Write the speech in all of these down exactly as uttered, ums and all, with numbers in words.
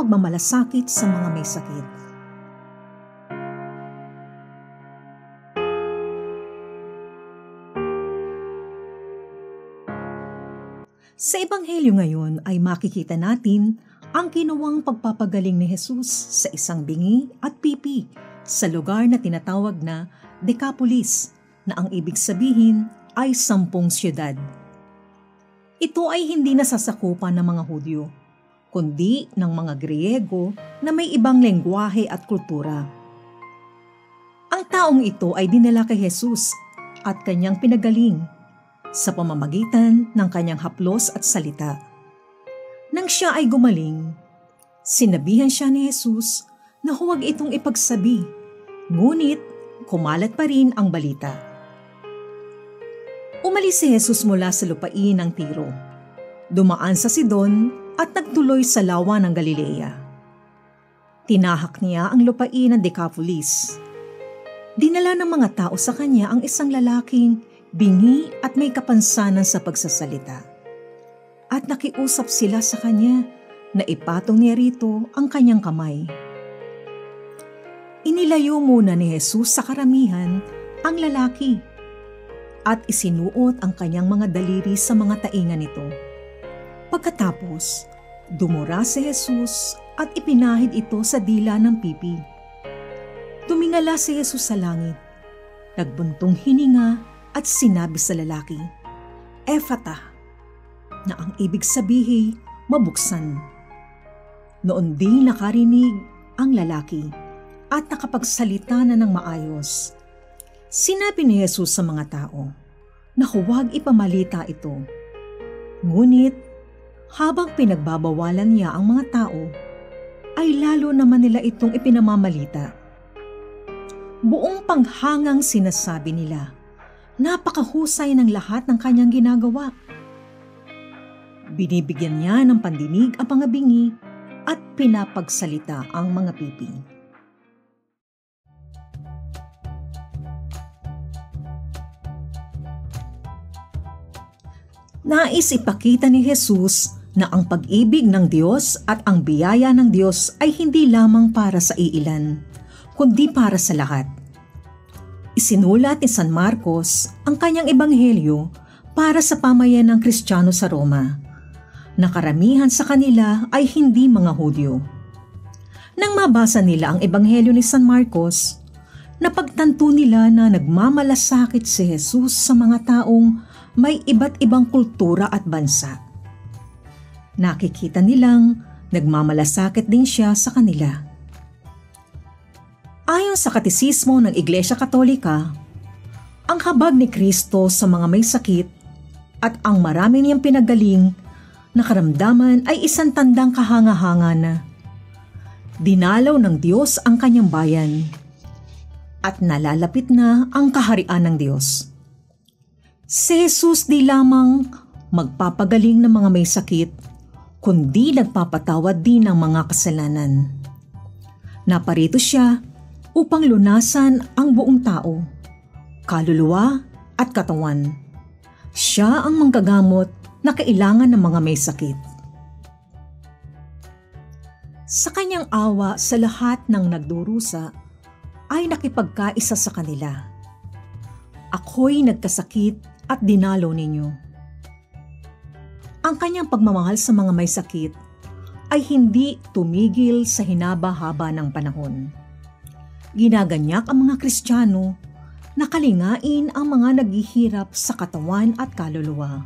pagmamalasakit sa mga may sakit. Sa Ebanghelyo ngayon ay makikita natin ang ginawang pagpapagaling ni Jesus sa isang bingi at pipi sa lugar na tinatawag na Decapolis, na ang ibig sabihin ay sampung siyudad. Ito ay hindi nasasakupan ng mga Hudyo, kundi ng mga Griego na may ibang lengguwahe at kultura. Ang taong ito ay dinala kay Jesus at kanyang pinagaling sa pamamagitan ng kanyang haplos at salita. Nang siya ay gumaling, sinabihan siya ni Jesus na huwag itong ipagsabi, ngunit kumalat pa rin ang balita. Umalis si Jesus mula sa lupain ng Tiro, dumaan sa Sidon at nagtuloy sa lawa ng Galilea. Tinahak niya ang lupain ng Decapolis. Dinala ng mga tao sa kanya ang isang lalaking bingi at may kapansanan sa pagsasalita. At nakiusap sila sa kanya na ipatong niya rito ang kanyang kamay. Inilayo muna ni Jesus sa karamihan ang lalaki at isinuot ang kanyang mga daliri sa mga tainga nito. Pagkatapos, dumura si Jesus at ipinahid ito sa dila ng pipi. Tumingala si Jesus sa langit, nagbuntong hininga at sinabi sa lalaki, Ephata, na ang ibig sabihin, mabuksan. Noon din nakarinig ang lalaki at nakapagsalita na ng maayos. Sinabi ni Jesus sa mga tao na huwag ipamalita ito. Ngunit habang pinagbabawalan niya ang mga tao, ay lalo naman nila itong ipinamamalita. Buong panghangang sinasabi nila, napakahusay ng lahat ng kanyang ginagawa. Binibigyan niya ng pandinig ang mga bingi at pinapagsalita ang mga pipi. Nais ipakita ni Jesus na ang pag-ibig ng Diyos at ang biyaya ng Diyos ay hindi lamang para sa iilan, kundi para sa lahat. Isinulat ni San Marcos ang kanyang ebanghelyo para sa pamayan ng Kristiyano sa Roma, na karamihan sa kanila ay hindi mga Hudyo. Nang mabasa nila ang ebanghelyo ni San Marcos, napagtanto nila na nagmamalasakit si Jesus sa mga taong may iba't ibang kultura at bansa. Nakikita nilang nagmamalasakit din siya sa kanila. Ayon sa katisismo ng Iglesia Katolika, ang habag ni Kristo sa mga may sakit at ang marami niyang pinagaling na karamdaman ay isang tandang kahanga-hanga na dinalaw ng Diyos ang kanyang bayan at nalalapit na ang kaharian ng Diyos. Si Jesus di lamang magpapagaling ng mga may sakit, kundi nagpapatawad din ng mga kasalanan. Naparito siya upang lunasan ang buong tao, kaluluwa at katawan. Siya ang manggagamot na kailangan ng mga may sakit. Sa kanyang awa sa lahat ng nagdurusa, ay nakipagkaisa sa kanila. Ako'y nagkasakit at dinalaw ninyo. Ang kanyang pagmamahal sa mga may sakit ay hindi tumigil sa hinaba-haba ng panahon. Ginaganyak ang mga Kristiyano na kalingain ang mga naghihirap sa katawan at kaluluwa.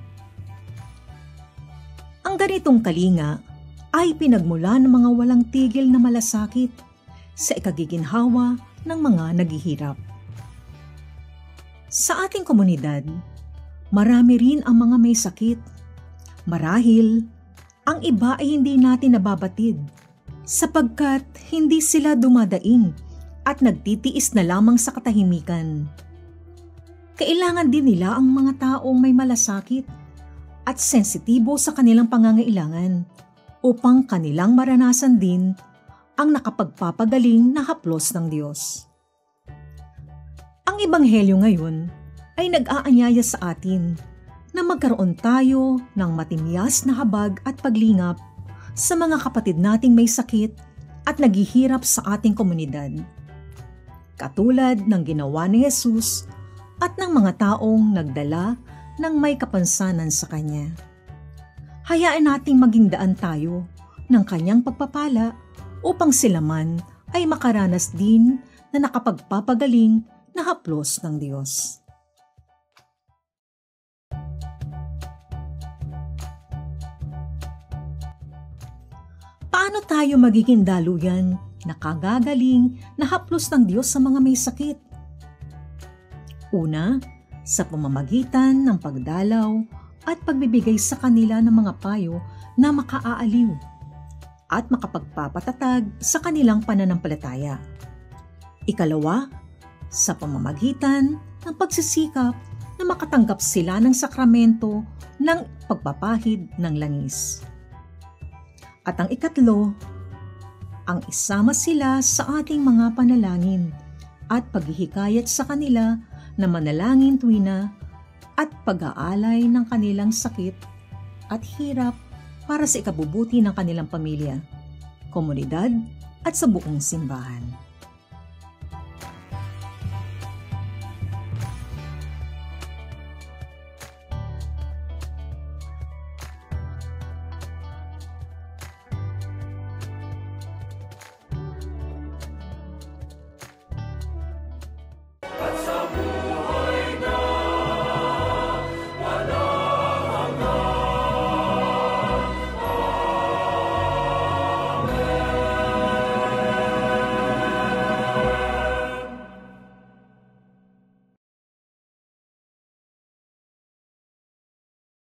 Ang ganitong kalinga ay pinagmula ng mga walang tigil na malasakit sa ikagiginhawa ng mga naghihirap. Sa ating komunidad, marami rin ang mga may sakit. Marahil, ang iba ay hindi natin nababatid sapagkat hindi sila dumadaing at nagtitiis na lamang sa katahimikan. Kailangan din nila ang mga taong may malasakit at sensitibo sa kanilang pangangailangan upang kanilang maranasan din ang nakapagpapagaling na haplos ng Diyos. Ang Ebanghelyo ngayon ay nag-aanyaya sa atin na magkaroon tayo ng matimyas na habag at paglingap sa mga kapatid nating may sakit at naghihirap sa ating komunidad. Katulad ng ginawa ni Jesus at ng mga taong nagdala ng may kapansanan sa Kanya. Hayaan nating maging daan tayo ng Kanyang pagpapala upang sila man ay makaranas din na nakapagpapagaling na haplos ng Diyos. Paano tayo magiging daluyan na kagagaling na haplos ng Diyos sa mga may sakit? Una, sa pamamagitan ng pagdalaw at pagbibigay sa kanila ng mga payo na makaaaliw at makapagpapatatag sa kanilang pananampalataya. Ikalawa, sa pamamagitan ng pagsisikap na makatanggap sila ng sakramento ng pagpapahid ng langis. At ang ikatlo, ang isama sila sa ating mga panalangin at paghihikayat sa kanila na manalangin tuwina at pag-aalay ng kanilang sakit at hirap para sa ikabubuti ng kanilang pamilya, komunidad at sa buong simbahan.